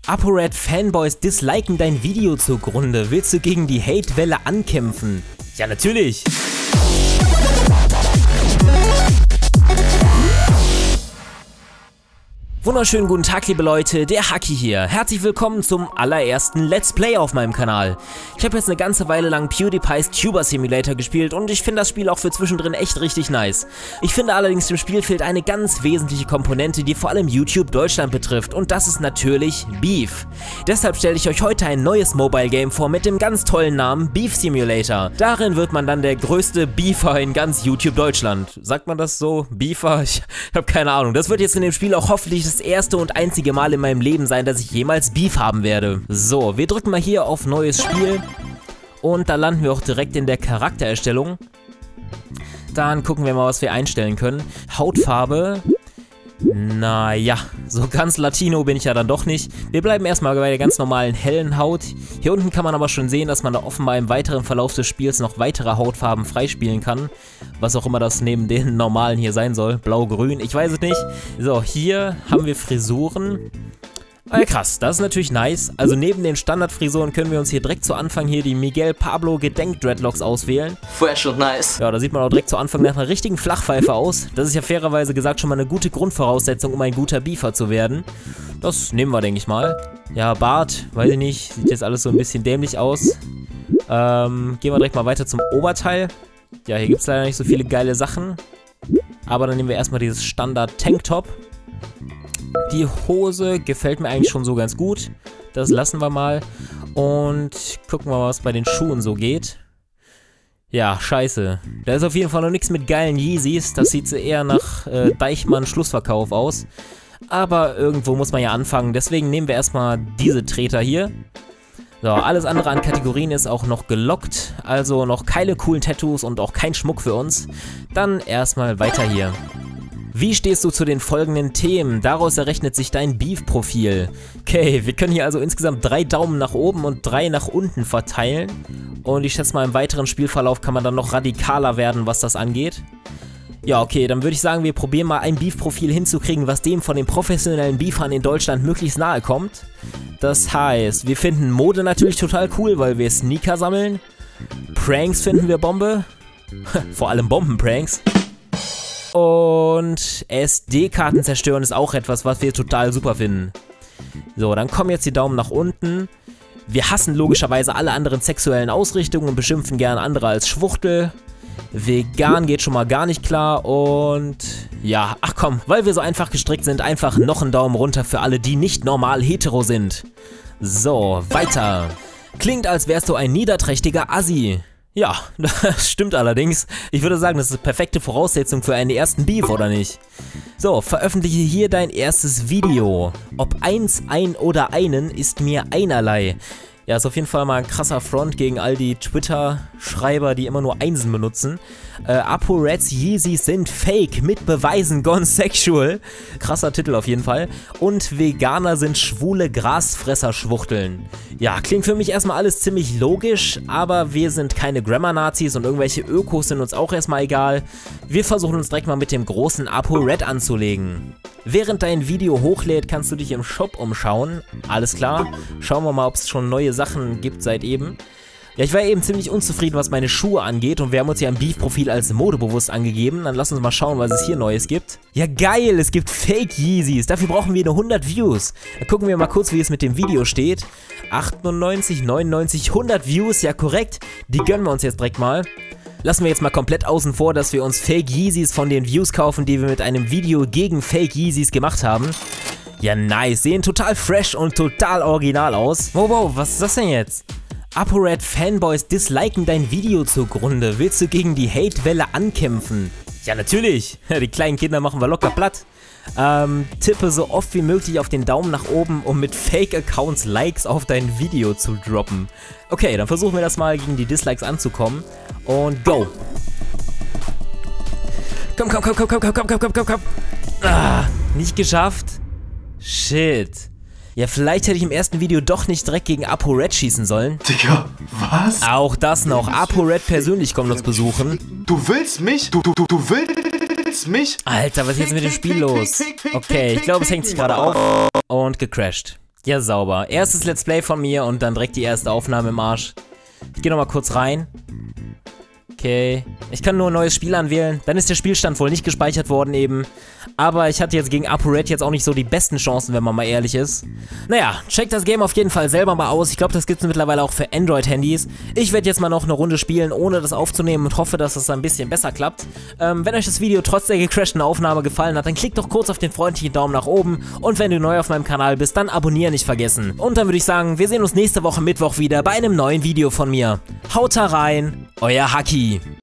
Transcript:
ApoRed-Fanboys disliken dein Video zugrunde. Willst du gegen die Hate-Welle ankämpfen? Ja, natürlich! Wunderschönen guten Tag, liebe Leute, der Haki hier. Herzlich willkommen zum allerersten Let's Play auf meinem Kanal. Ich habe jetzt eine ganze Weile lang PewDiePie's Tuber Simulator gespielt und ich finde das Spiel auch für zwischendrin echt richtig nice. Ich finde allerdings, dem Spiel fehlt eine ganz wesentliche Komponente, die vor allem YouTube Deutschland betrifft, und das ist natürlich Beef. Deshalb stelle ich euch heute ein neues Mobile Game vor mit dem ganz tollen Namen Beef Simulator. Darin wird man dann der größte Beefer in ganz YouTube Deutschland. Sagt man das so? Beefer? Ich habe keine Ahnung. Das wird jetzt in dem Spiel auch hoffentlich das erste und einzige Mal in meinem Leben sein, dass ich jemals Beef haben werde. So, wir drücken mal hier auf Neues Spiel und da landen wir auch direkt in der Charaktererstellung. Dann gucken wir mal, was wir einstellen können. Hautfarbe. Naja, so ganz Latino bin ich ja dann doch nicht. Wir bleiben erstmal bei der ganz normalen hellen Haut. Hier unten kann man aber schon sehen, dass man da offenbar im weiteren Verlauf des Spiels noch weitere Hautfarben freispielen kann. Was auch immer das neben den normalen hier sein soll. Blau-Grün, ich weiß es nicht. So, hier haben wir Frisuren. Krass, das ist natürlich nice. Also neben den Standardfrisuren können wir uns hier direkt zu Anfang hier die Miguel Pablo Gedenk-Dreadlocks auswählen. Fresh und nice. Ja, da sieht man auch direkt zu Anfang nach einer richtigen Flachpfeife aus. Das ist ja fairerweise gesagt schon mal eine gute Grundvoraussetzung, um ein guter Beefer zu werden. Das nehmen wir, denke ich mal. Ja, Bart, weiß ich nicht, sieht jetzt alles so ein bisschen dämlich aus. Gehen wir direkt mal weiter zum Oberteil. Ja, hier gibt es leider nicht so viele geile Sachen. Aber dann nehmen wir erstmal dieses Standard-Tanktop. Die Hose gefällt mir eigentlich schon so ganz gut. Das lassen wir mal. Und gucken wir mal, was bei den Schuhen so geht. Ja, scheiße. Da ist auf jeden Fall noch nichts mit geilen Yeezys. Das sieht so eher nach Deichmann-Schlussverkauf aus. Aber irgendwo muss man ja anfangen. Deswegen nehmen wir erstmal diese Treter hier. So, alles andere an Kategorien ist auch noch gelockt. Also noch keine coolen Tattoos und auch kein Schmuck für uns. Dann erstmal weiter hier. Wie stehst du zu den folgenden Themen? Daraus errechnet sich dein Beef-Profil. Okay, wir können hier also insgesamt 3 Daumen nach oben und 3 nach unten verteilen. Und ich schätze mal, im weiteren Spielverlauf kann man dann noch radikaler werden, was das angeht. Ja, okay, dann würde ich sagen, wir probieren mal ein Beef-Profil hinzukriegen, was dem von den professionellen Beefern in Deutschland möglichst nahe kommt. Das heißt, wir finden Mode natürlich total cool, weil wir Sneaker sammeln. Pranks finden wir Bombe. Vor allem Bombenpranks. Und SD-Karten zerstören ist auch etwas, was wir total super finden. So, dann kommen jetzt die Daumen nach unten. Wir hassen logischerweise alle anderen sexuellen Ausrichtungen und beschimpfen gern andere als Schwuchtel. Vegan geht schon mal gar nicht klar und ja, ach komm, weil wir so einfach gestrickt sind, einfach noch einen Daumen runter für alle, die nicht normal hetero sind. So, weiter. Klingt, als wärst du ein niederträchtiger Assi. Ja, das stimmt allerdings. Ich würde sagen, das ist eine perfekte Voraussetzung für einen ersten Beef, oder nicht? So, veröffentliche hier dein erstes Video. Ob eins, ein oder einen, ist mir einerlei. Ja, ist auf jeden Fall mal ein krasser Front gegen all die Twitter-Schreiber, die immer nur Einsen benutzen. ApoReds Yeezys sind fake, mit Beweisen gone sexual. Krasser Titel auf jeden Fall. Und Veganer sind schwule Grasfresser-Schwuchteln. Ja, klingt für mich erstmal alles ziemlich logisch, aber wir sind keine Grammar-Nazis und irgendwelche Ökos sind uns auch erstmal egal. Wir versuchen uns direkt mal mit dem großen ApoRed anzulegen. Während dein Video hochlädt, kannst du dich im Shop umschauen. Alles klar. Schauen wir mal, ob es schon neue Sachen gibt seit eben. Ja, ich war eben ziemlich unzufrieden, was meine Schuhe angeht, und wir haben uns ja ein Beef-Profil als modebewusst angegeben. Dann lass uns mal schauen, was es hier Neues gibt. Ja geil, es gibt Fake Yeezys. Dafür brauchen wir nur 100 Views. Da gucken wir mal kurz, wie es mit dem Video steht. 98, 99, 100 Views, ja korrekt. Die gönnen wir uns jetzt direkt mal. Lassen wir jetzt mal komplett außen vor, dass wir uns Fake Yeezys von den Views kaufen, die wir mit einem Video gegen Fake Yeezys gemacht haben. Ja, nice. Sehen total fresh und total original aus. Wow, was ist das denn jetzt? ApoRed-Fanboys disliken dein Video zugrunde. Willst du gegen die Hate-Welle ankämpfen? Ja, natürlich. Die kleinen Kinder machen wir locker platt. Tippe so oft wie möglich auf den Daumen nach oben, um mit Fake-Accounts Likes auf dein Video zu droppen. Okay, dann versuchen wir das mal, gegen die Dislikes anzukommen. Und go! Komm. Ah, nicht geschafft. Shit. Ja, vielleicht hätte ich im ersten Video doch nicht direkt gegen ApoRed schießen sollen. Digga, was? Auch das noch. ApoRed persönlich kommt uns besuchen. Du willst mich? Du willst mich? Alter, was ist jetzt mit dem Spiel los? Okay, ich glaube, es hängt sich gerade auf und gecrashed. Ja, sauber. Erstes Let's Play von mir und dann direkt die erste Aufnahme im Arsch. Ich gehe nochmal kurz rein. Okay. Ich kann nur ein neues Spiel anwählen. Dann ist der Spielstand wohl nicht gespeichert worden eben. Aber ich hatte jetzt gegen ApoRed jetzt auch nicht so die besten Chancen, wenn man mal ehrlich ist. Naja, checkt das Game auf jeden Fall selber mal aus. Ich glaube, das gibt es mittlerweile auch für Android-Handys. Ich werde jetzt mal noch eine Runde spielen, ohne das aufzunehmen und hoffe, dass das ein bisschen besser klappt. Wenn euch das Video trotz der gecrashten Aufnahme gefallen hat, dann klickt doch kurz auf den freundlichen Daumen nach oben. Und wenn du neu auf meinem Kanal bist, dann abonnieren nicht vergessen. Und dann würde ich sagen, wir sehen uns nächste Woche Mittwoch wieder bei einem neuen Video von mir. Haut rein, euer Haki.